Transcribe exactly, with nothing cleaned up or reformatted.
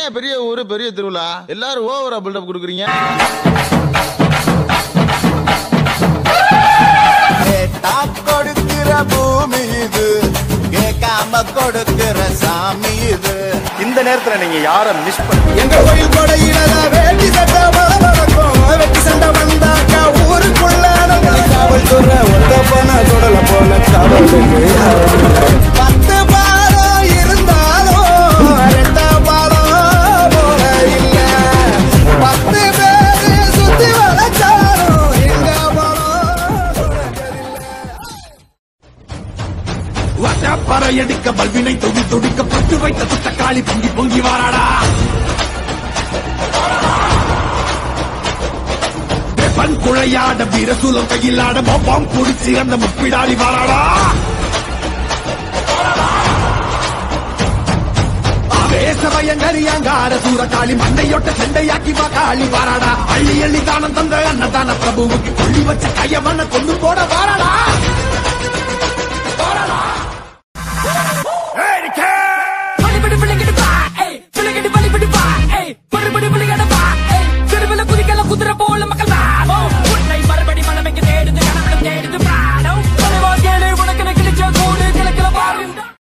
என்னையா பெரிய ஊரு பெரிய திருவிழா எல்லாரும் ஓவரா பில்டப் கொடுக்குறீங்க. கொடுக்கிற பூமி இது, கேட்காம கொடுக்கிற சாமி இது. இந்த நேரத்துல நீங்க யார மிஸ் பண்ண? எங்க கோயில் கொடையில வேட்டி சட்டை வளவளக்கும், வெட்டி சண்டை வந்தாக்கா ஊருக்குள்ள காவல் சொல்ற ஒத்த பண தொடல போல காவல் பத்து பாலம் இருந்தாலும் ரெண்ட பாலம் போல இல்ல. பத்து பேரு சுத்தி வளர்ச்சாலும் எங்க பறை எடுக்க பல்வினை தொடி தொடிக்க பட்டு வைத்த துட்டக்காளி பொங்கி பொங்கி வாராடா. பண் குழையாட வீரசூலம் கையிலாட பாம் குடிச்சு அந்த முப்பிடாடி வாராடா. ஆவேசமயங்கரியாங்கார சூரகாளி மண்டையொட்ட செண்டையாக்கி வா காளி வாராடா. அள்ளி அள்ளி தானம் தந்த அன்னதான பிரபுவுக்கு கொள்ளி வச்ச கையமண்ண கொண்டு போட வாராடா.